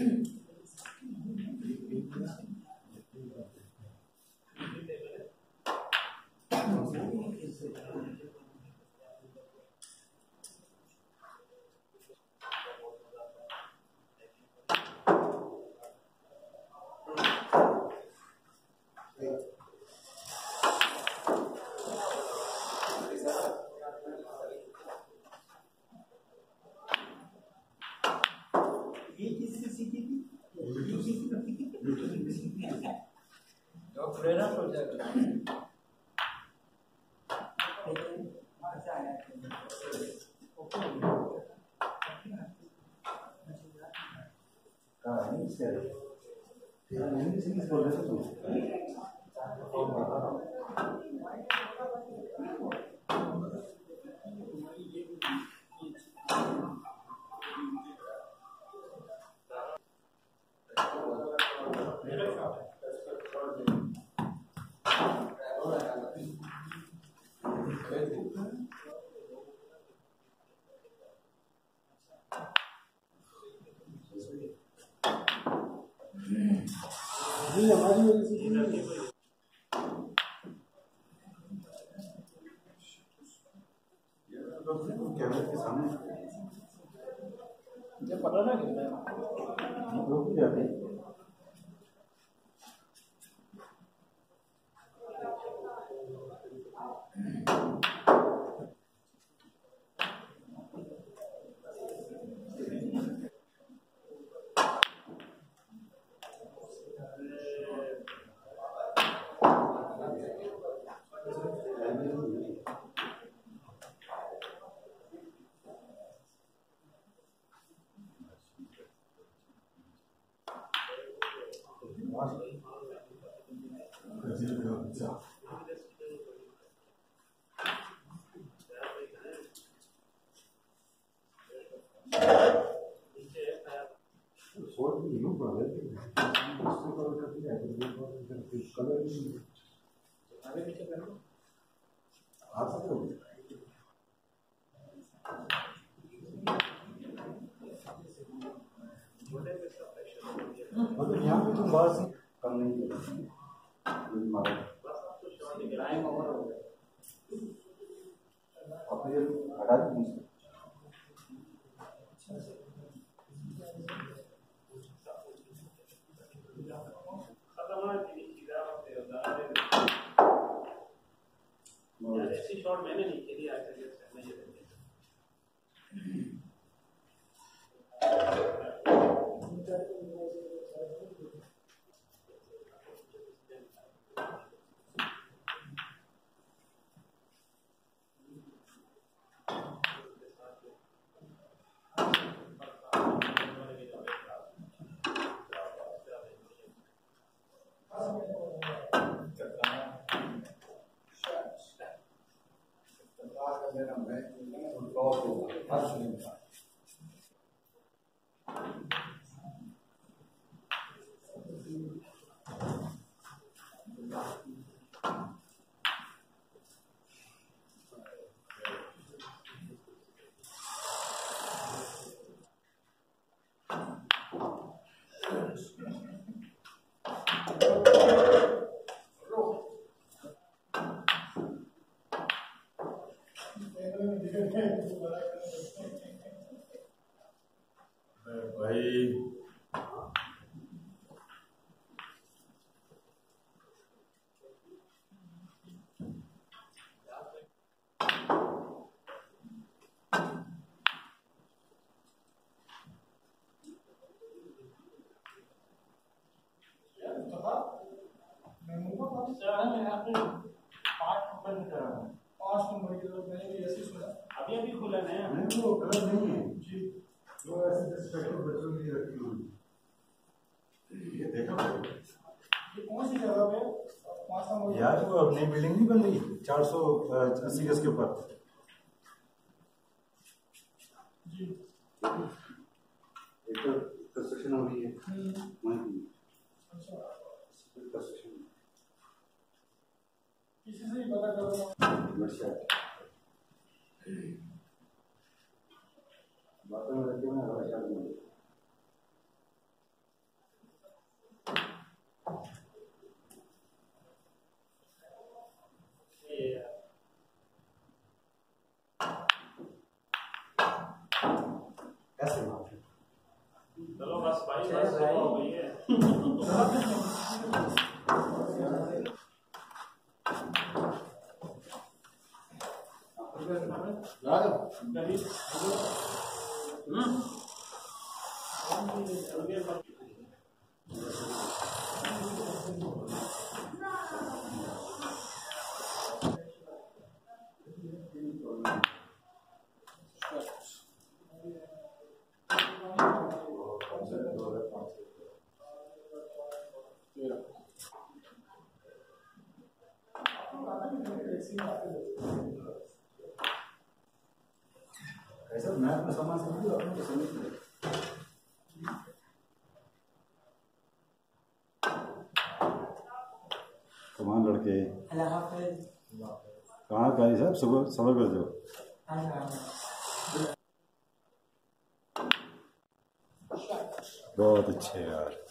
कैमरे के सामने मुझे पता ना मतलब यहाँ पे तुम बाहर से कम नहीं अपने हटा दी ऐसी शॉट मैंने नहीं खेली आज तक। भाई अभी अभी खुला नया नहीं वो कलर नहीं है जी, वो ऐसे डिस्ट्रैक्टर बच्चों की रखी हुई ये देखो ये कौन सी जगह पे यार वो अब नई बिल्डिंग नहीं बन रही 480 गज के ऊपर जी एक तो कंस्ट्रक्शन हो रही है अच्छा कंस्ट्रक्शन किसी से ही पता करो बातों में रहते हैं ऐसे मार चलो बस भाई बस हो गई है। ऐसा मैं अपना सामान समझ लो अपने को समझ लो कमान लड़के कहाँ कारी साहब सुबह सबर कर दो बहुत अच्छे यार।